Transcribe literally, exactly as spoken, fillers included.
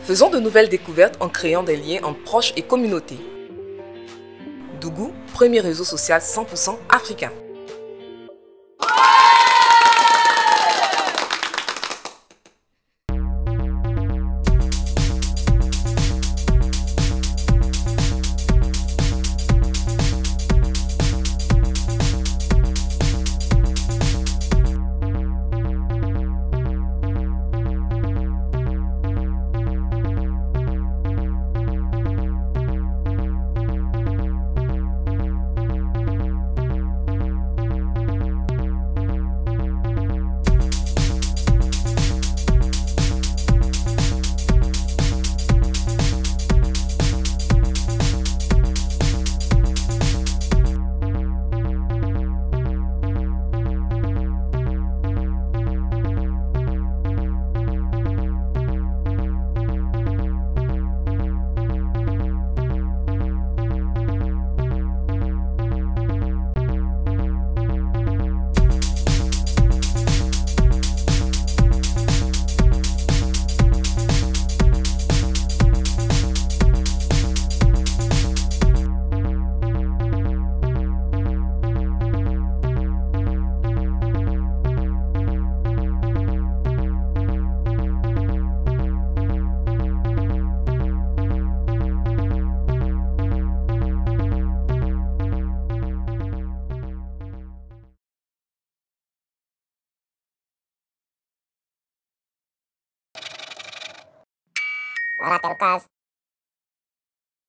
Faisons de nouvelles découvertes en créant des liens entre proches et communautés. Dougou, premier réseau social cent pour cent africain. Ahora te